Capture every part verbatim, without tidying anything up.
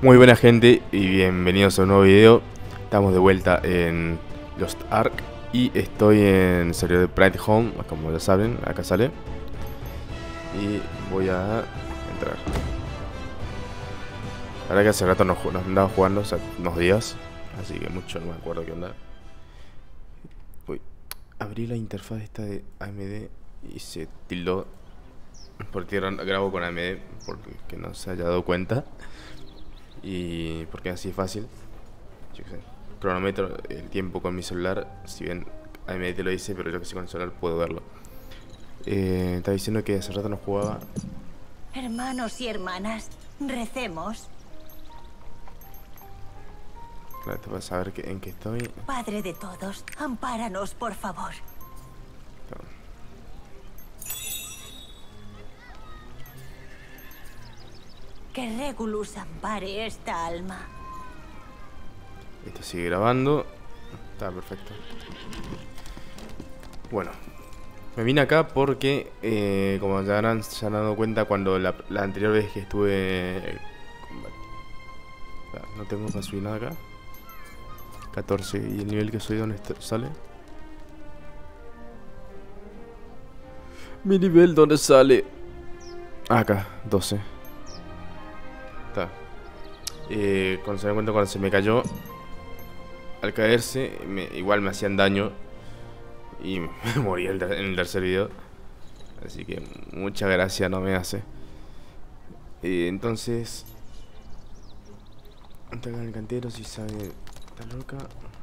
Muy buena gente y bienvenidos a un nuevo video. Estamos de vuelta en Lost Ark y estoy en el servidor de Pride Home, como ya saben, acá sale. Y voy a entrar. La verdad que hace rato no, no andaba jugando, o sea, unos días, así que mucho no me acuerdo qué onda. Uy, abrí la interfaz esta de A M D y se tildó porque grabo con A M D, porque no se haya dado cuenta. Y porque así es fácil. Yo qué sé, cronometro el tiempo con mi celular. Si bien A M D te lo dice, pero yo que sé, con el celular puedo verlo. eh, Estaba diciendo que hace rato no jugaba. Hermanos y hermanas, recemos. Claro, te vas a saber que, en qué estoy. Padre de todos, ampáranos, por favor. Que Regulus ampare esta alma. Esto sigue grabando. Está perfecto. Bueno, me vine acá porque, eh, como ya habrán, se han dado cuenta, cuando la, la anterior vez que estuve... No tengo para subir nada acá. catorce. ¿Y el nivel que soy dónde está, sale? Mi nivel dónde sale. Ah, acá, doce. Está. Eh, cuando se me cuenta, cuando se me cayó, al caerse, me, igual me hacían daño. Y me morí en el tercer video. Así que mucha gracia no me hace. eh, Entonces, está acá en el cantero, si sabe. Está loca.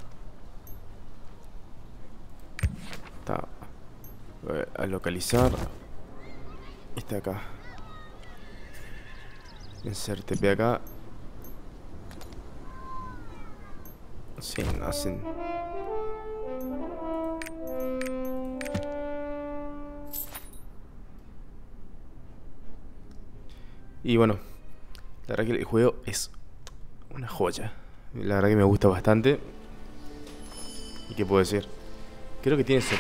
Está a localizar. Está acá. Insert T P acá. Sí, no hacen. Y bueno, la verdad que el juego es una joya. La verdad que me gusta bastante. ¿Y qué puedo decir? Creo que tiene...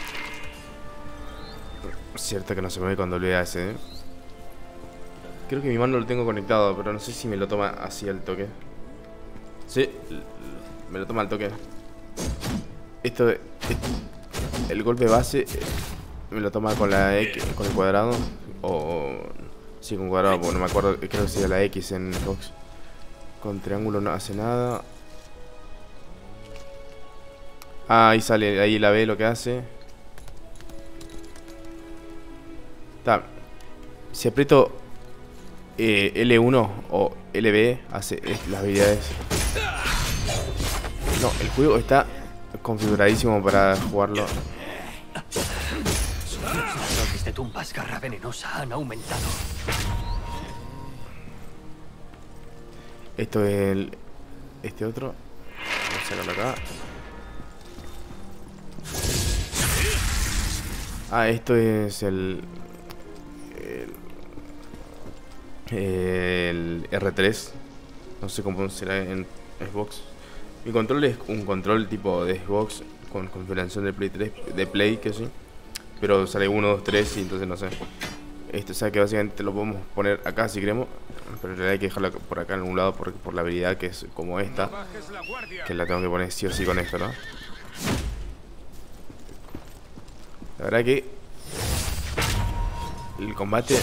Cierto que no se mueve cuando le hace, ¿eh? Creo que mi mando lo tengo conectado, pero no sé si me lo toma así al toque. Sí, me lo toma al toque. Esto, esto el golpe base me lo toma con la X, con el cuadrado. O... Sí, con cuadrado, porque no me acuerdo, creo que sería la X en Xbox. Con triángulo no hace nada. Ah, ahí sale, ahí la B lo que hace. Está. Si aprieto eh, L uno o L B, hace las habilidades. No, el juego está configuradísimo para jugarlo. Los dosis de tumbas garra venenosa han aumentado. Esto es el... Este otro. Vamos a sacarlo acá. Ah, esto es el... El, el R tres. No sé cómo será en Xbox. Mi control es un control tipo de Xbox con configuración de Play tres, de Play, que sí. Pero sale uno, dos, tres y entonces no sé. Esto, o sea que básicamente lo podemos poner acá si queremos. Pero en realidad hay que dejarlo por acá en algún lado porque por la habilidad que es como esta. Que la tengo que poner sí o sí con esto, ¿no? La verdad que el combate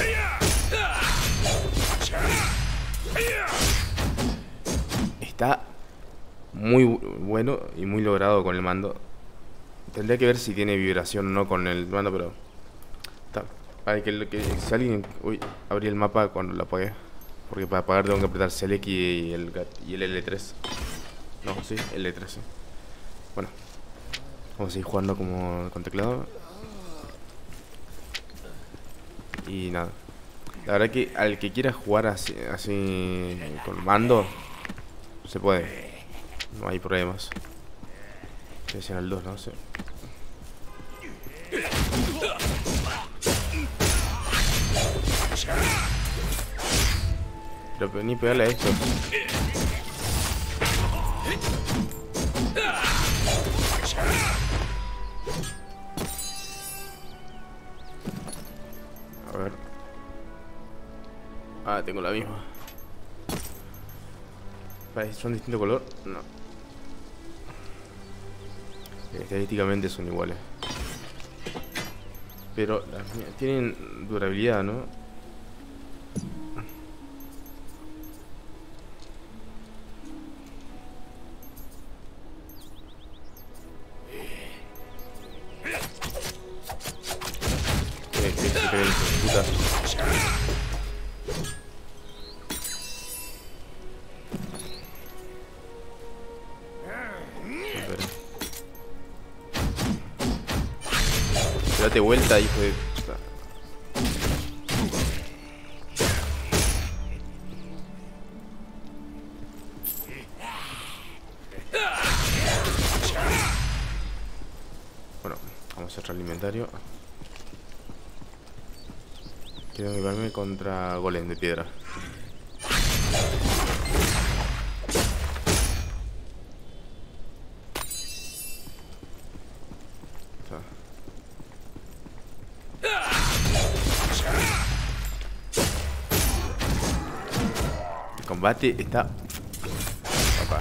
está muy bueno y muy logrado con el mando. Tendría que ver si tiene vibración o no con el mando, pero está. Hay que, que si alguien... Uy, abrí el mapa cuando lo apagué. Porque para apagar tengo que apretar Select y el, y el L tres. No, sí, L tres, sí. Bueno, vamos a seguir jugando como con teclado. Y nada. La verdad que al que quiera jugar así, así con mando, se puede. No hay problemas. Selecciona el dos, no sé. Pero ni pegarle a esto. A ver. Ah, tengo la misma. ¿Son de distinto color? No. Estadísticamente son iguales. Pero las mías tienen durabilidad, ¿no? ¿Qué, qué se creen, puta? Date vuelta, hijo de puta. Bueno, vamos a hacer alimentario. Quiero equiparme contra golem de piedra. El combate está... Papá.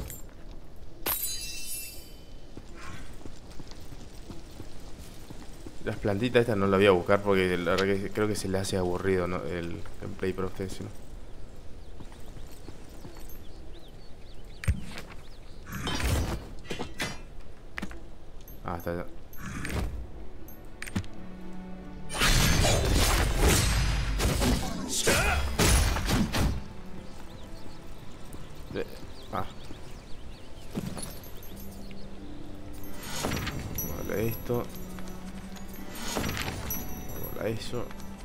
Las plantitas estas no las voy a buscar porque la verdad que creo que se le hace aburrido, ¿no? El gameplay para ustedes, ¿no? Ah, está ya. Ah. Vale, esto. Vale, eso.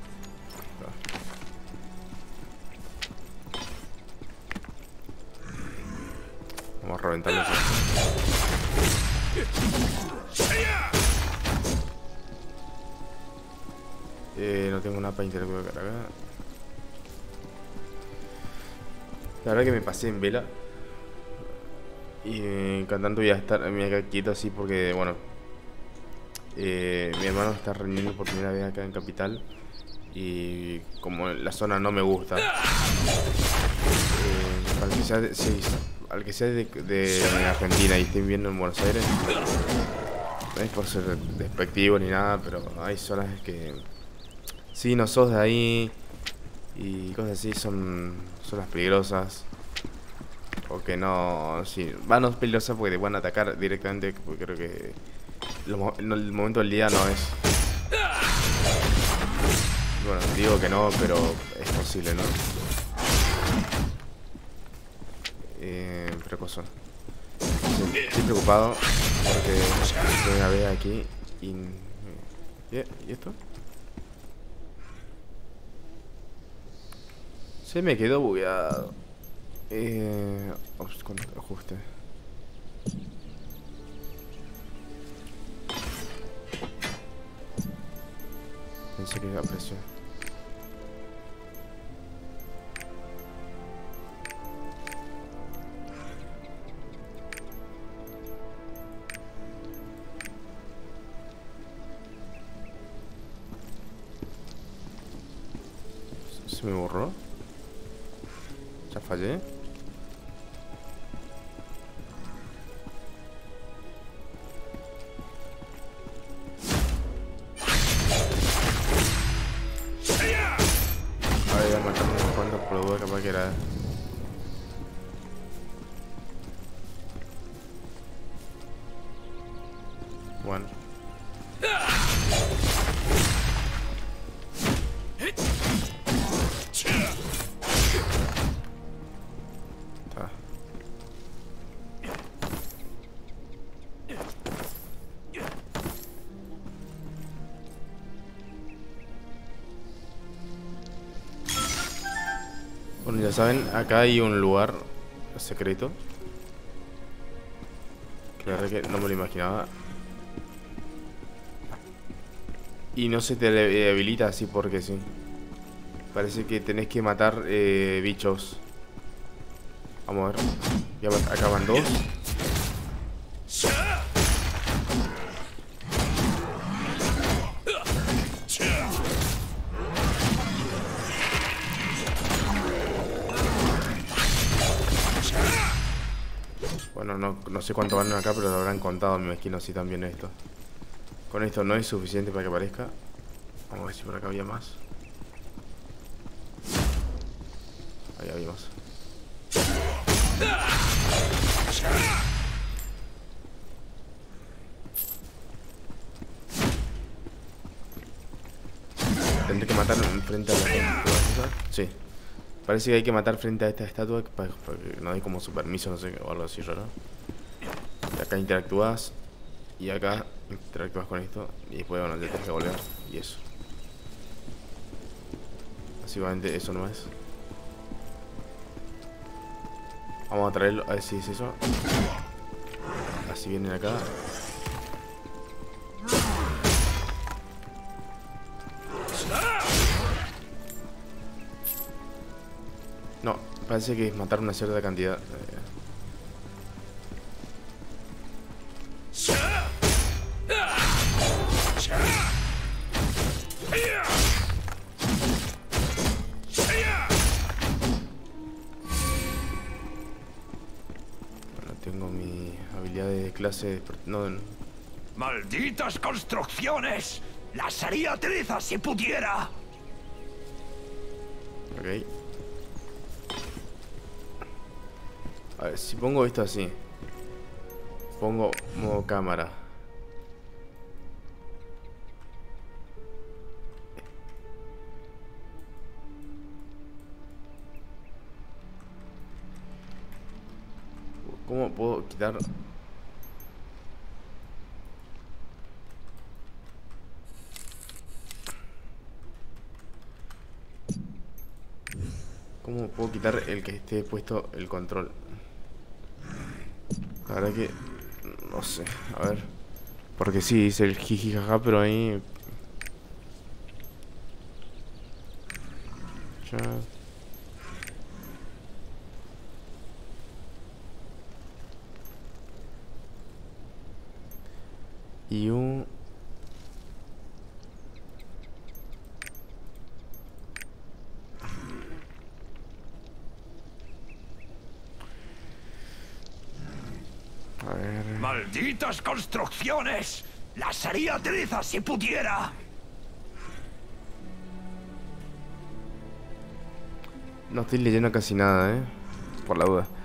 Vamos a reventarlo eso. Eh, no tengo nada para interactuar acá. La verdad que me pasé en vela. Y eh, cantando voy a estar me voy a quedar quieto así porque, bueno, eh, mi hermano está reuniendo por primera vez acá en Capital. Y como la zona no me gusta, eh, al que sea, de, sí, al que sea de, de Argentina y esté viviendo en Buenos Aires, no es por ser despectivo ni nada, pero hay zonas que si no sos de ahí y cosas así son zonas peligrosas. O que no, sí, van no es peligrosa porque te van a atacar directamente, porque creo que lo, no, el momento del día no es. Bueno, digo que no, pero es posible, ¿no? Eh, pero cosa. Sí, estoy preocupado porque voy a ver aquí y... ¿Y, ¿Y esto? Se me quedó bugueado. Eh, ajuste. Pensé que aprecio. Se me borró. Ya fallé. Capaz que era. Bueno. Está. Bueno, ya saben, acá hay un lugar secreto que la verdad que no me lo imaginaba. Y no se te habilita así porque sí. Parece que tenés que matar eh, bichos. Vamos a ver. Ya acá van dos. Bueno, no, no sé cuánto valen acá, pero lo habrán contado, me imagino, si también esto. Con esto no es suficiente para que aparezca. Vamos a ver si por acá había más. Ahí había más. Tendré que matar frente a la estatua. Sí. Parece que hay que matar frente a esta estatua para, para que no hay como su permiso, no sé, o algo así raro. Y acá interactúas. Y acá interactúas con esto. Y después, bueno, ya tienes que volver. Y eso. Básicamente eso no es. Vamos a traerlo, a ver si es eso. Así vienen acá. No, parece que es matar una cierta cantidad. Bueno, tengo mi habilidad de clase. No, no. ¡Malditas construcciones! ¡Las haría trizas si pudiera! Ok. A ver, si pongo esto así. Pongo modo cámara. ¿Cómo puedo quitar? ¿Cómo puedo quitar el que esté puesto el control? La verdad que no sé, a ver. Porque sí, dice el jiji jaja, pero ahí ya. Y un a ver. ¡Malditas construcciones! ¡Las haría trizas si pudiera! No estoy leyendo casi nada, eh. Por la duda.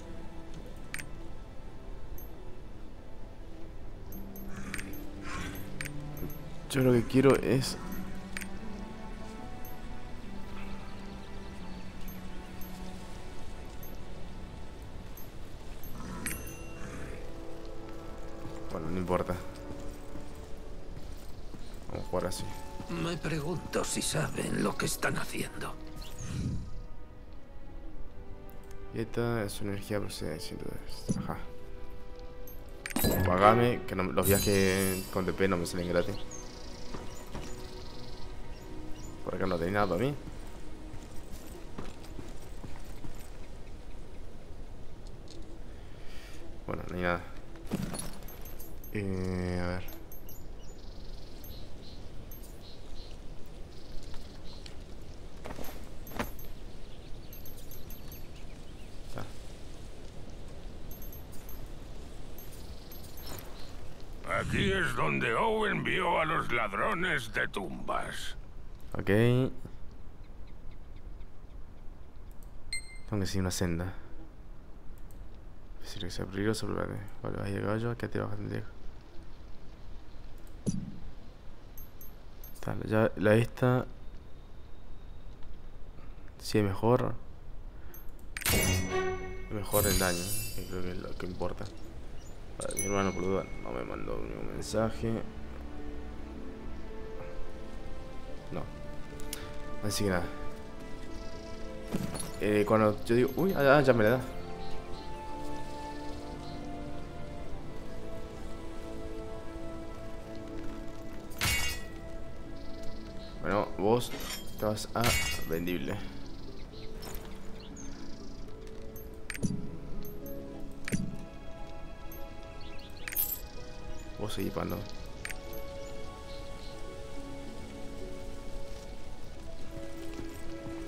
Yo lo que quiero es... Bueno, no importa. Vamos a jugar así. Me pregunto si saben lo que están haciendo. Y esta es una energía procedente. Ajá. Pagame, que no, los viajes con T P no me salen gratis. Por acá no tenía nada para mí. Bueno, no hay nada. Eh, a ver. Aquí es donde Owen vio a los ladrones de tumbas. Ok. Tengo que seguir una senda. Decir que sea peligroso, vale. Vale, vas a llegar yo, que te vas a atender. Está, ya la esta. Si es mejor. Es mejor el daño, que creo que es lo que importa. Vale, mi hermano por duda no me mandó ningún mensaje. No. Así que nada. Eh, cuando yo digo, uy, ah, ya me la da. Bueno, vos te vas a vendible. Vos seguís pando.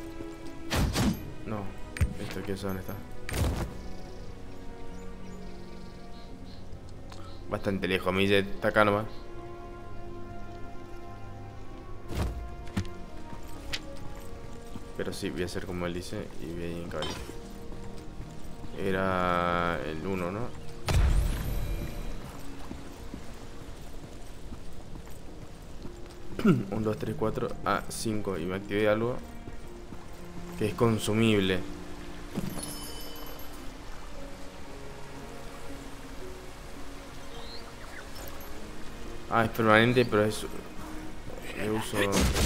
No, esto que es dónde está. Bastante lejos, mi jet está acá nomás. Pero sí, voy a hacer como él dice y voy a ir en caballito. Era el uno, ¿no? uno, dos, tres, cuatro. Ah, cinco. Y me activé algo que es consumible. Ah, es permanente, pero es... de uso...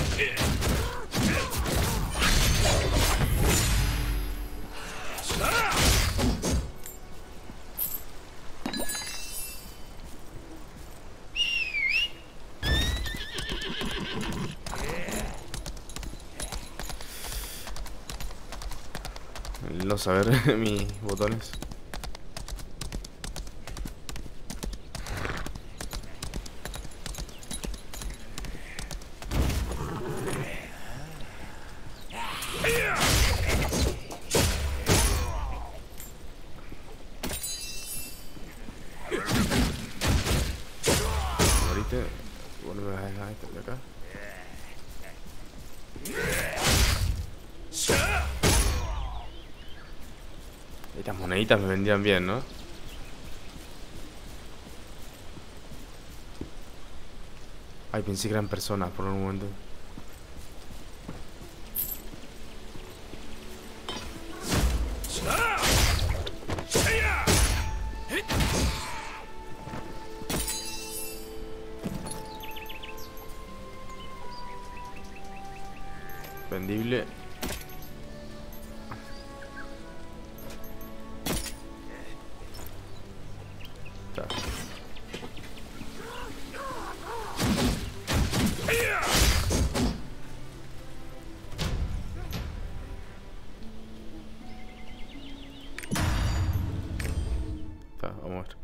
El no saber mis botones. Ahorita, bueno, me vas a dejar esto de acá. Estas moneditas me vendían bien, ¿no? Ay, pensé que eran personas por un momento. Vendible. Está. Está, vamos a ver.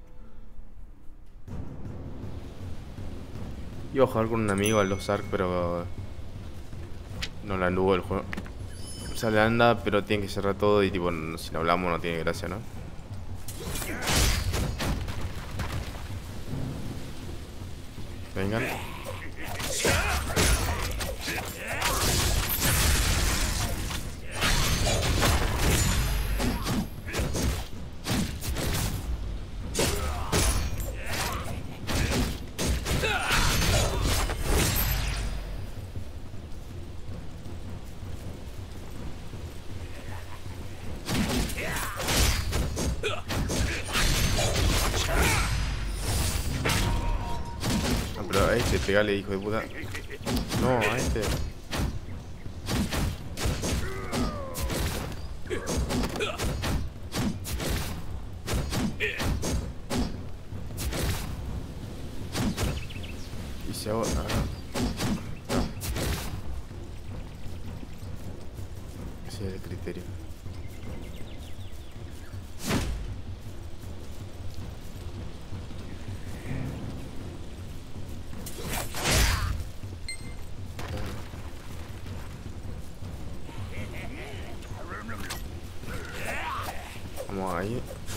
Iba a jugar con un amigo al Lost Ark, pero no la anduvo el juego. O sea, le anda, pero tiene que cerrar todo y tipo, no, si no hablamos no tiene gracia, ¿no? Vengan. Pero a este, pegale, hijo de puta. No, a este. Y se ahora. Ah. Ese es el criterio. Vamos ahí.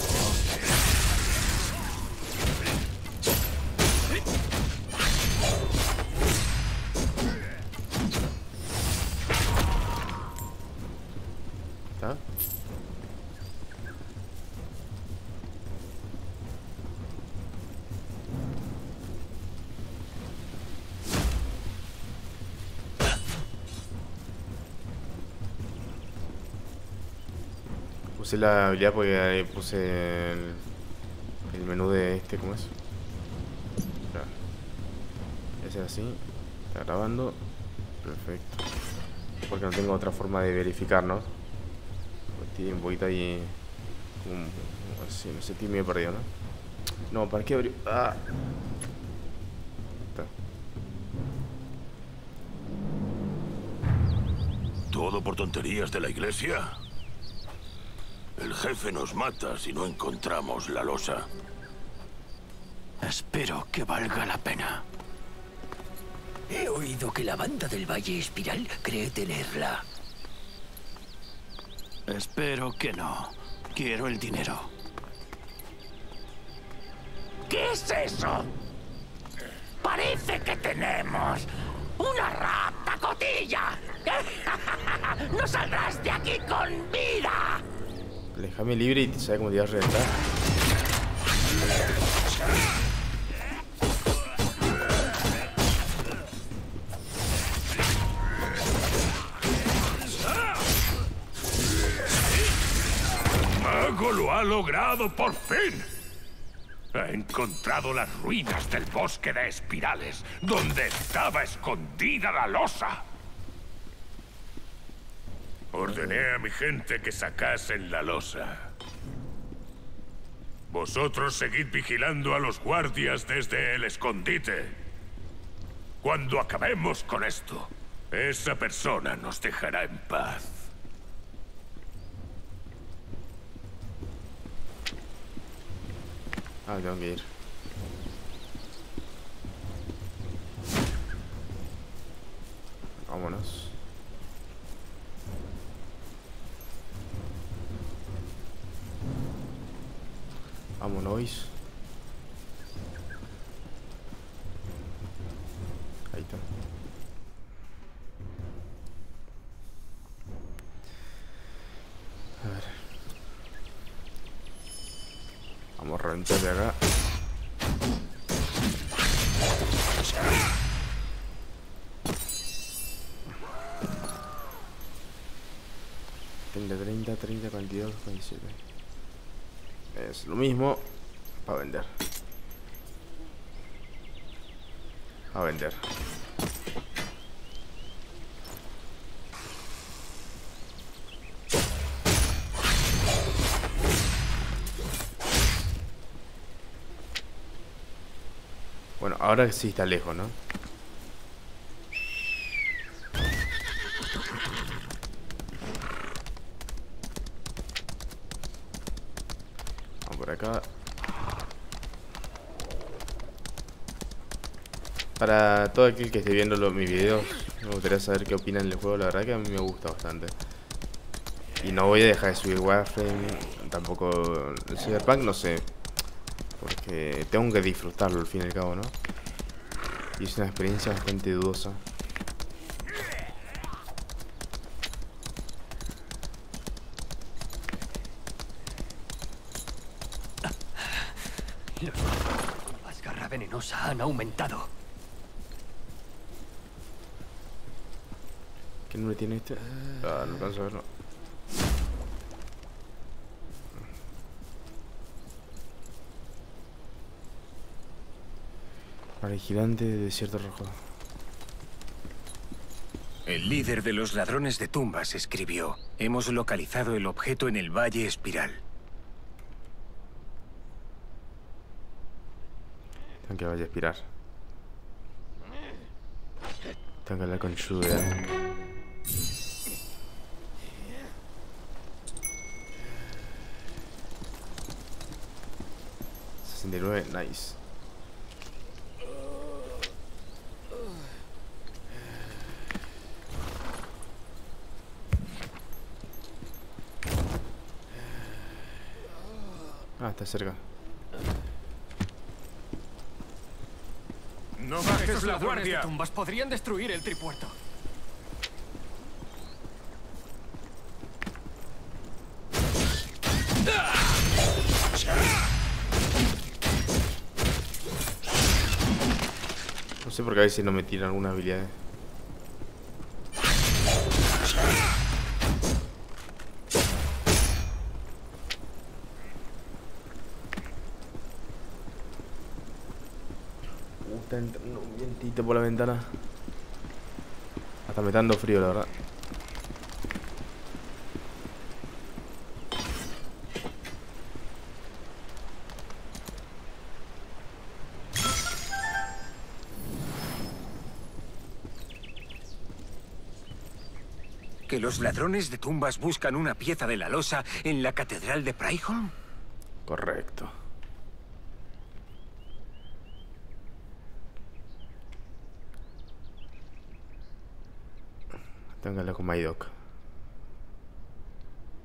¿Está? Puse la habilidad porque ahí puse el, el menú de este, ¿cómo es? Claro. Ese así. Está grabando. Perfecto. Porque no tengo otra forma de verificar, ¿no? Estoy un poquito ahí. Como, así, no sé, estoy medio perdido, ¿no? No, ¿para qué abrió? Ah. Está. ¿Todo por tonterías de la iglesia? El jefe nos mata si no encontramos la losa. Espero que valga la pena. He oído que la banda del Valle Espiral cree tenerla. Espero que no. Quiero el dinero. ¿Qué es eso? Parece que tenemos una rata cotilla. ¡No saldrás de aquí con vida! Déjame libre y sabes cómo te vas a reventar. ¡El mago lo ha logrado por fin! Ha encontrado las ruinas del bosque de espirales, donde estaba escondida la losa. Ordené a mi gente que sacasen la losa. Vosotros seguid vigilando a los guardias desde el escondite. Cuando acabemos con esto, esa persona nos dejará en paz. Ah, tengo que ir. Vámonos. Vámonos. Ahí está. A ver. Vamos a reventar de acá. treinta, treinta, treinta, cuarenta y dos, cuarenta y siete. Es lo mismo para vender. A vender. Bueno, ahora sí está lejos, ¿no? Vamos por acá. Para todo aquel que esté viendo los, mis videos, me gustaría saber qué opinan del juego. La verdad que a mí me gusta bastante. Y no voy a dejar de subir Warframe, tampoco el Cyberpunk, no sé. Porque tengo que disfrutarlo al fin y al cabo, ¿no? Y es una experiencia bastante dudosa. Las garras venenosas han aumentado. ¿Qué nombre tiene este? Ah, no alcanzo a verlo. Para el gigante de desierto rojo. El líder de los ladrones de tumbas escribió: hemos localizado el objeto en el Valle Espiral. Tengo que vaya a expirar. Tengo que hablar con Jude. sesenta y nueve, nice. Ah, está cerca. ¡No bajes la Ladrones de guardia! tumbas podrían destruir el tripuerto. No sé por qué a veces no me tiran algunas habilidades. Uh, está entrando un vientito por la ventana. Hasta me está dando frío, la verdad. ¿Que los ladrones de tumbas buscan una pieza de la losa en la catedral de Pryholm? Correcto. Tengo que hablar con Maidok.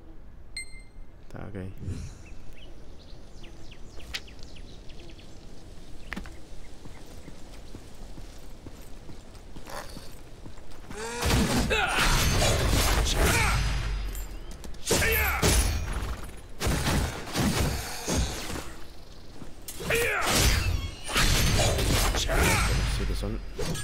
Está ok. perdón.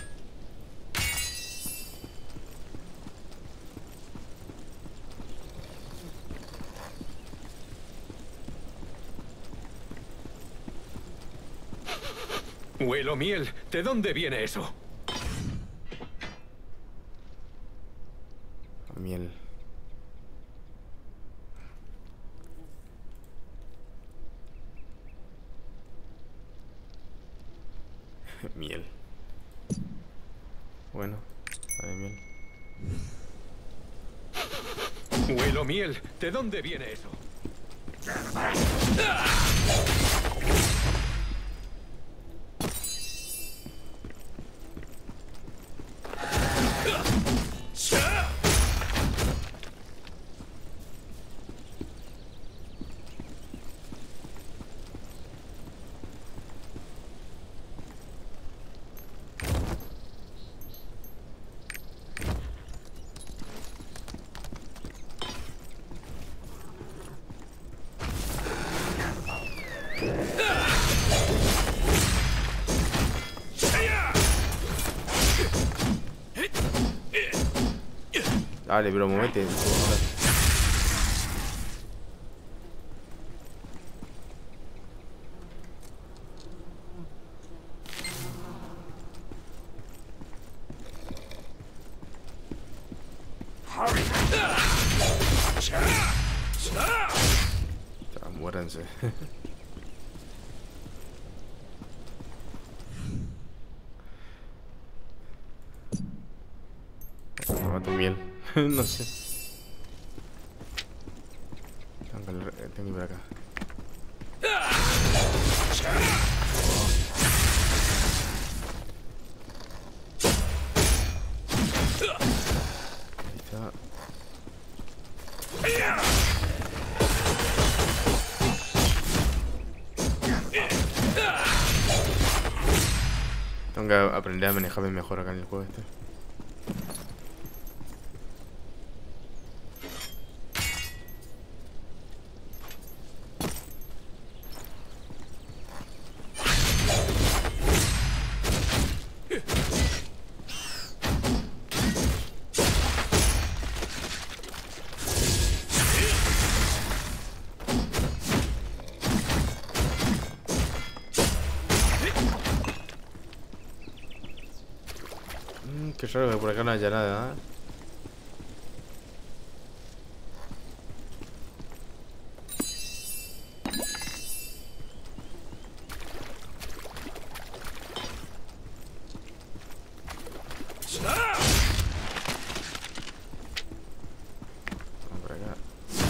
Huelo miel. ¿De dónde viene eso? Miel. Miel. Bueno, vale, miel. Huelo miel. ¿De dónde viene eso? Dale, bro, movete. Ya, muéranse. Me mato miel. No sé. Tengo que, tengo que ir por acá. Ahí está. Tengo que aprender a manejarme mejor acá en el juego este. Qué raro que por acá no haya nada, ¿eh? Vamos por acá.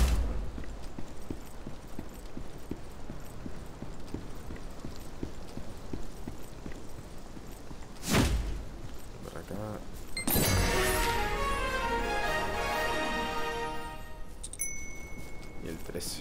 Por acá. Y el trece.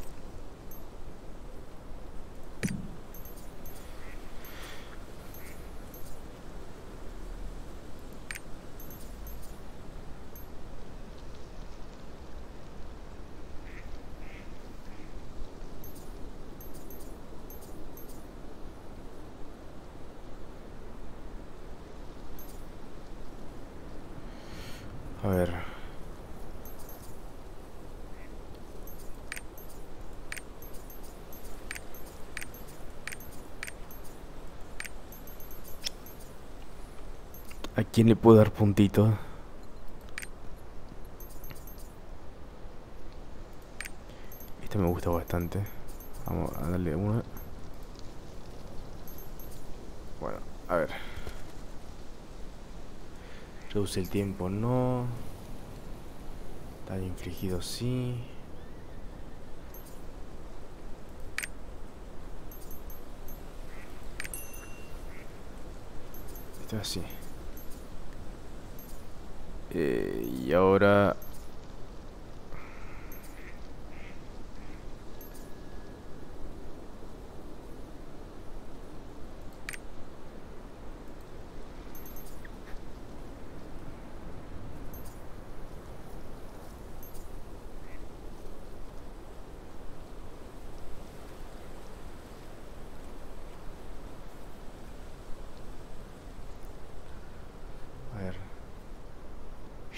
A ver. ¿A quién le puedo dar puntito? Este me gusta bastante. Vamos a darle una. Bueno, a ver. Reduce el tiempo, no. Daño infligido, sí. Esto es así. Eh, y ahora...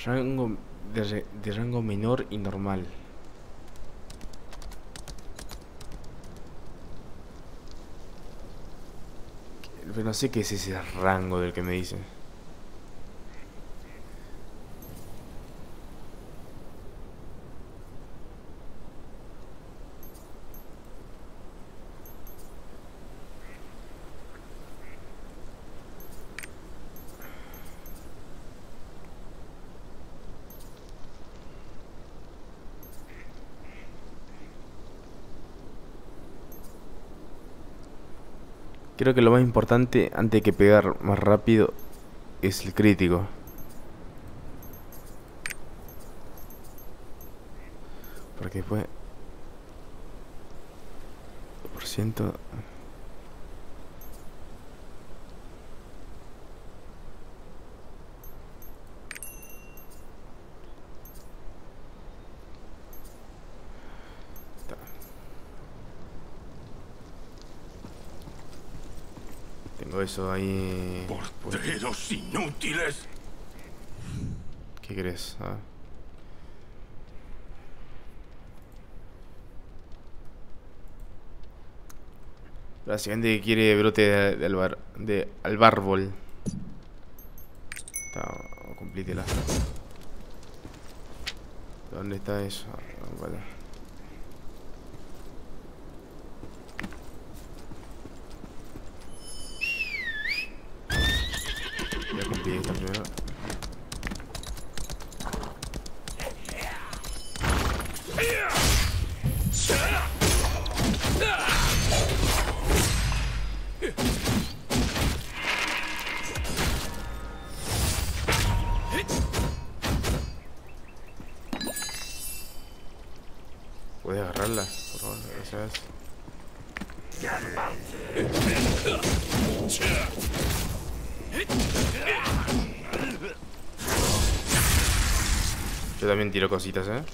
Rango de, re- de rango menor y normal. Pero no sé qué es ese rango del que me dice. Creo que lo más importante antes de que pegar más rápido es el crítico. Porque después... por ciento... Tengo eso ahí... ¡Porteros inútiles! ¿Qué crees? Ah. La siguiente que quiere brote de, de, albar, de albárbol. Está, complítela. ¿Dónde está eso? Ah, vale. Voy a cumplir esta primero. ¿Puedes agarrarla? Por favor, gracias. Yo también tiro cositas, ¿eh?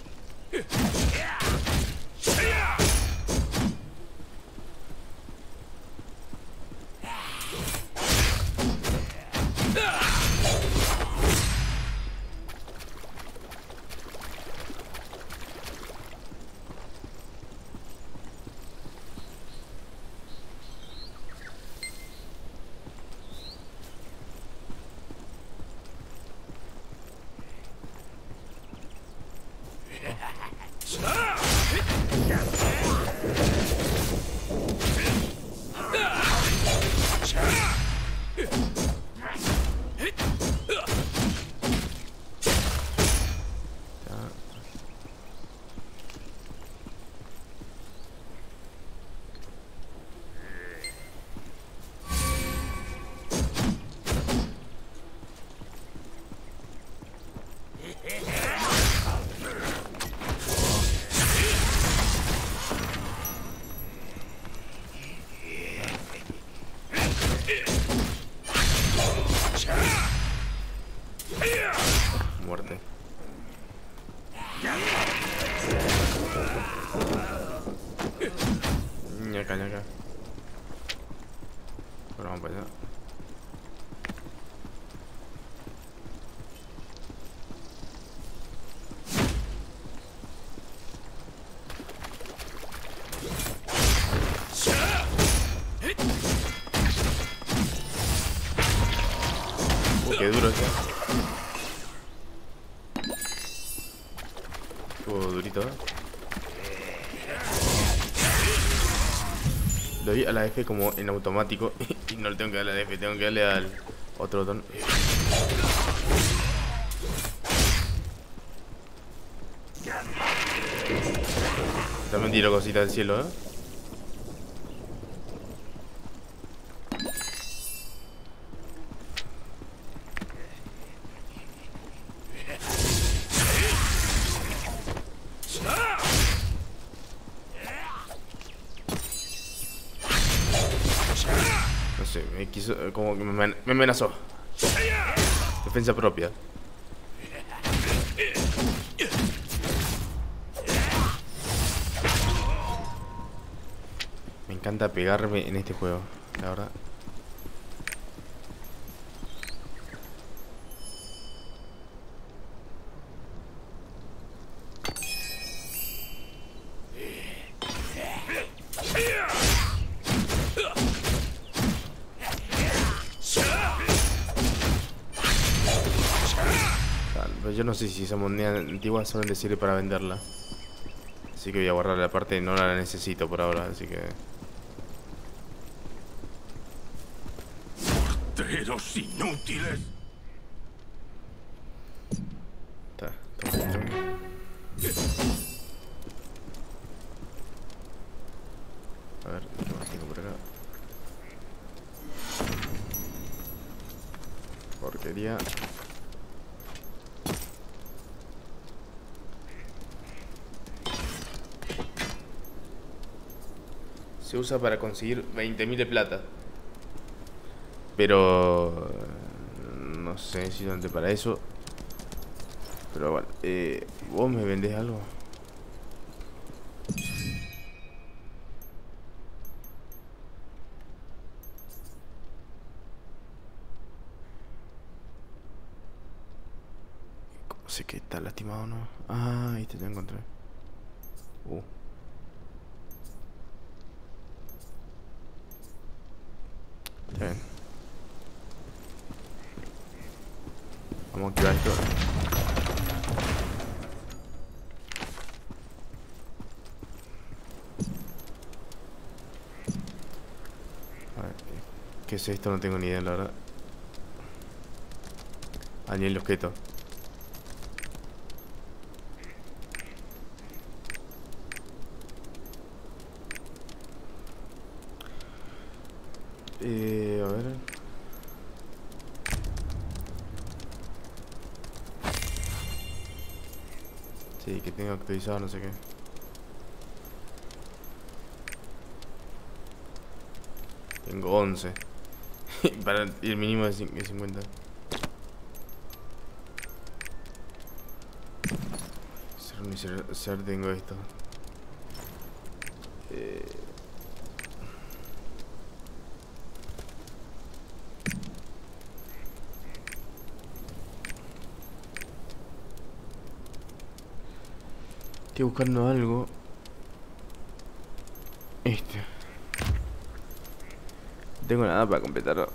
Muerte. Ñaca, ñaca. Pero vamos para allá. Oh, qué duro está. Estuvo durito, ¿eh? Le doy a la F como en automático y no le tengo que darle a la F, tengo que darle al otro botón. También tiro cositas del cielo, ¿eh? No sé, me quiso, como que me, me amenazó. Defensa propia. Me encanta pegarme en este juego, la verdad. Pero yo no sé si esa moneda antigua solamente sirve para venderla. Así que voy a guardar la parte, no la necesito por ahora, así que... ¡Morteros inútiles! Está, está bonito. A ver, ¿qué más tengo por acá? Porquería. Se usa para conseguir veinte mil de plata. Pero... no sé si solamente para eso. Pero bueno, eh, ¿vos me vendés algo? ¿Cómo sé que está lastimado o no? Ah, ahí te lo encontré. Uh. Está bien. Vamos a activar esto. A ver, ¿qué es esto? No tengo ni idea, la verdad. Ah, ni el objeto. Eh, a ver. Sí, que tengo actualizado, no sé qué. Tengo once. Para el mínimo de cincuenta. Ser ni ser, ser tengo esto. Eh... Estoy buscando algo. Este. No tengo nada para completarlo.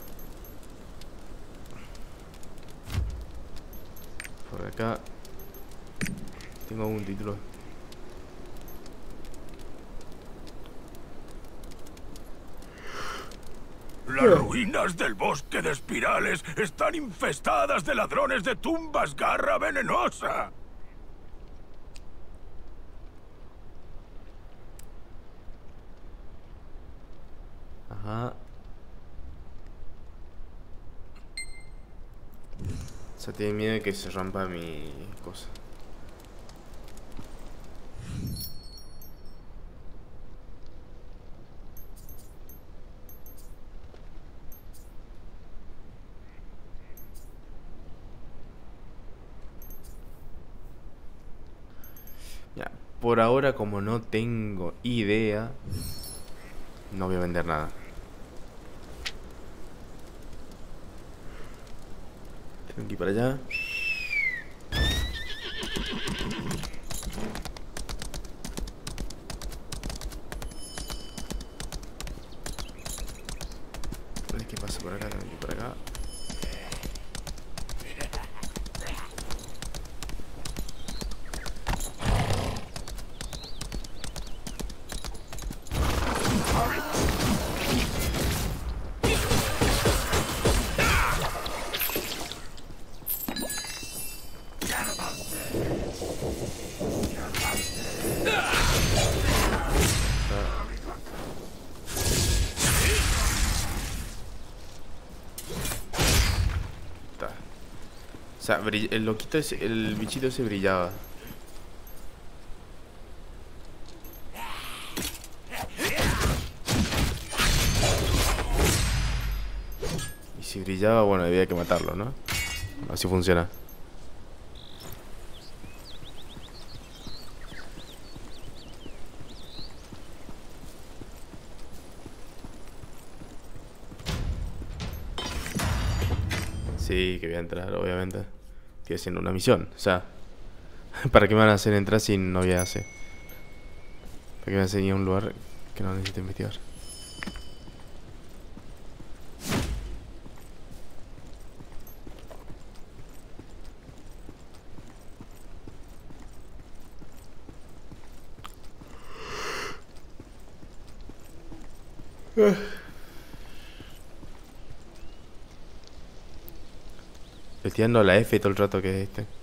Por acá tengo un título. Las ruinas del bosque de espirales están infestadas de ladrones de tumbas garra venenosa. Ajá. O sea, tiene miedo de que se rompa mi cosa. Ya, por ahora como no tengo idea, no voy a vender nada. Tengo que ir para allá. A ver qué pasa por acá, tengo que ir por acá. O sea, el loquito ese, el bichito ese brillaba. Y si brillaba, bueno, había que matarlo, ¿no? Así funciona. Sí, que voy a entrar, obviamente. Estoy haciendo una misión, o sea, ¿para qué me van a hacer entrar si no voy a hacer? ¿Para qué me van a hacer ir a un lugar Que no necesito investigar. Estoy tirando a la F todo el rato que es este.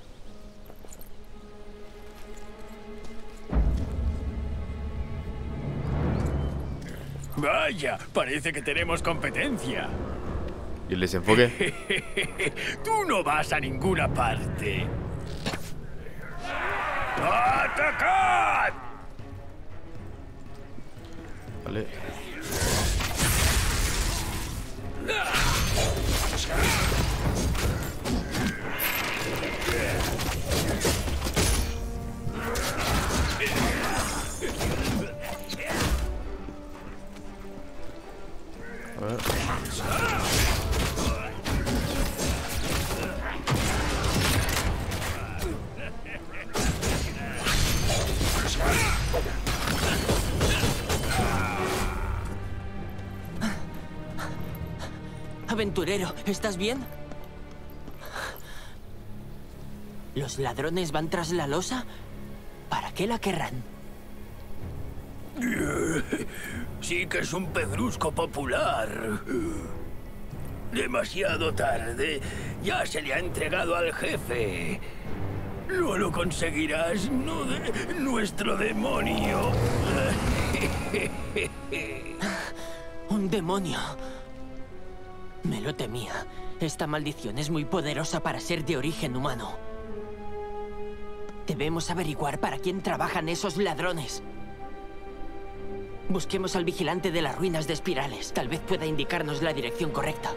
Vaya, parece que tenemos competencia. ¿Y el desenfoque? Tú no vas a ninguna parte. ¡Atacad! Vale. A ver. Aventurero, ¿estás bien? ¿Los ladrones van tras la losa? ¿Para qué la querrán? Sí que es un pedrusco popular. Demasiado tarde. Ya se le ha entregado al jefe. No lo conseguirás, no de nuestro demonio. Un demonio. Me lo temía. Esta maldición es muy poderosa para ser de origen humano. Debemos averiguar para quién trabajan esos ladrones. Busquemos al vigilante de las ruinas de espirales. Tal vez pueda indicarnos la dirección correcta.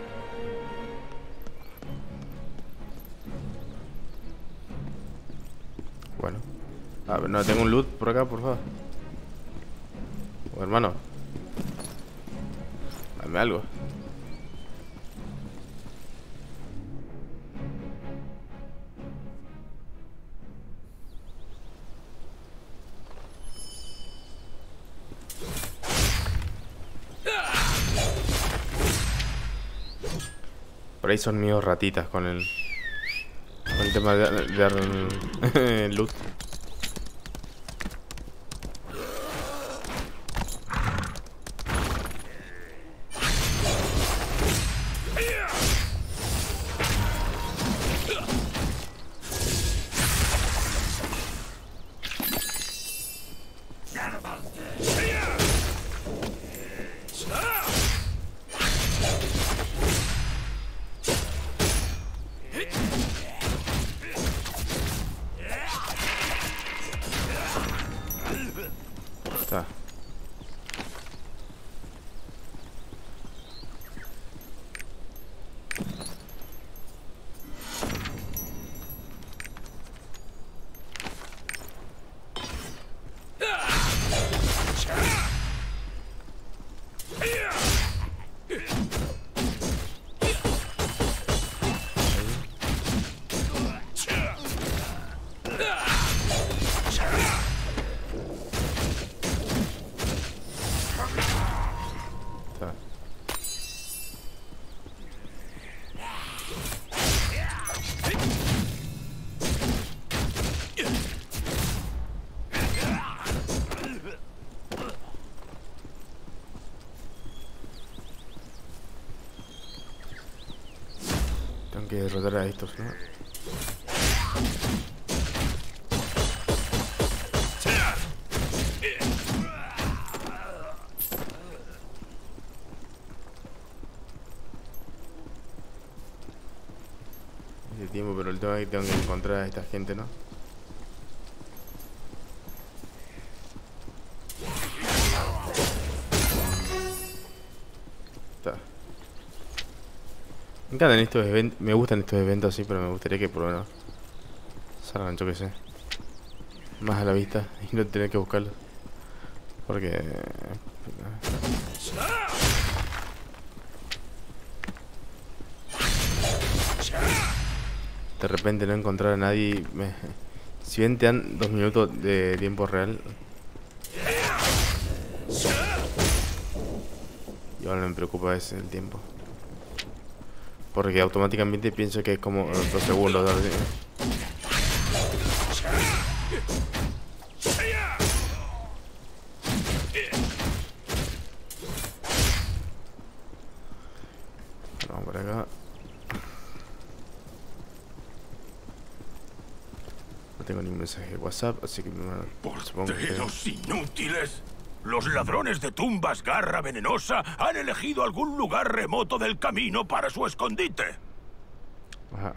Bueno. A ver, no tengo un loot por acá, por favor. Oh, hermano. Dame algo. Por ahí son míos ratitas con el... Con el tema de, de dar el loot. Está. Tengo que derrotar a estos, ¿no? Hace tiempo, pero el tema es que tengo que encontrar a esta gente, ¿no? Está. Me encantan estos eventos, me gustan estos eventos así, pero me gustaría que por lo menos salgan, yo que sé, más a la vista y no tener que buscarlos. Porque... de repente no encontrar a nadie. Me... Si bien te dan dos minutos de tiempo real, Y ahora me preocupa ese el tiempo. Porque automáticamente pienso que es como dos segundos. ¿Sabes? Vamos por acá. No tengo ningún mensaje de WhatsApp, así que me supongo que... ¡Porteros inútiles! Los ladrones de tumbas Garra Venenosa han elegido algún lugar remoto del camino para su escondite. Ajá.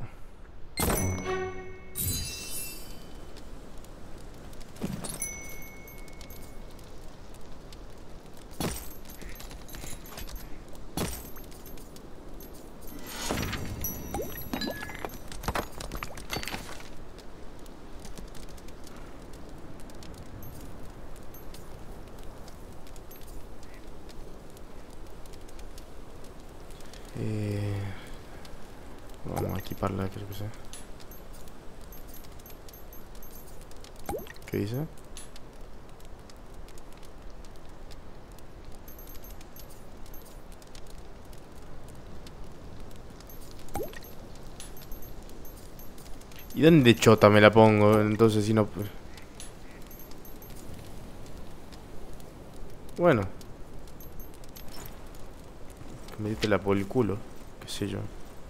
Eh, vamos a equiparla, creo que sé. ¿Qué dice? ¿Y dónde chota me la pongo? Entonces si no... Bueno. Métetela por el culo, qué sé yo.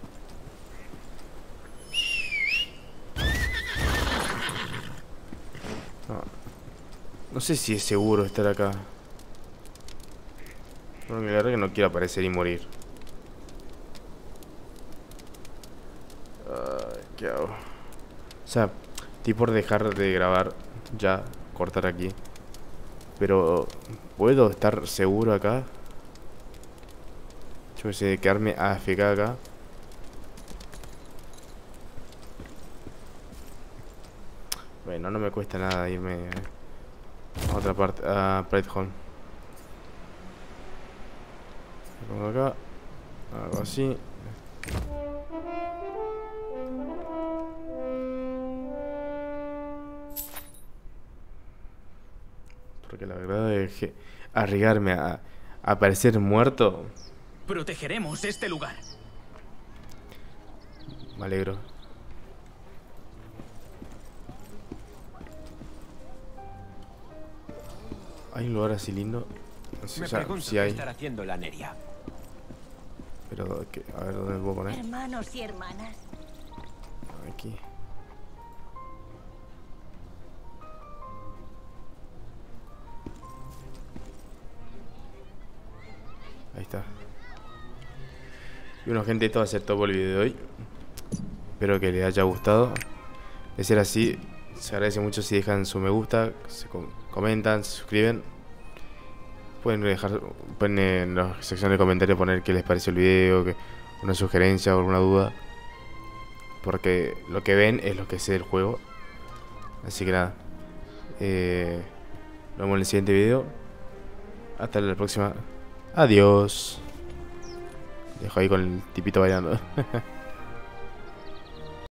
No, no sé si es seguro estar acá. Porque la verdad que no quiero aparecer y morir. Ay, ¿qué hago? O sea, estoy por dejar de grabar ya, cortar aquí. Pero, ¿puedo estar seguro acá? Yo sé, de quedarme A F K acá. Bueno, no me cuesta nada irme a otra parte, a Pride-Hall. Me pongo acá, hago así. Porque la verdad es que arriesgarme a, a aparecer muerto. Protegeremos este lugar. Me alegro. Hay un lugar así lindo. No sé, Me o sea, pregunto sí qué hay. estará haciendo la Neria. Pero, ¿qué? A ver, ¿dónde me puedo poner? Hermanos y hermanas. Aquí. Ahí está. Y bueno, gente, esto va a ser todo el video de hoy. Espero que les haya gustado. De ser así, se agradece mucho si dejan su me gusta, se com comentan, se suscriben. Pueden dejar, pueden en la sección de comentarios poner qué les pareció el video, que, una sugerencia o alguna duda. Porque lo que ven es lo que sé del juego. Así que nada. Eh, nos vemos en el siguiente video. Hasta la próxima. Adiós. Dejo ahí con el tipito bailando.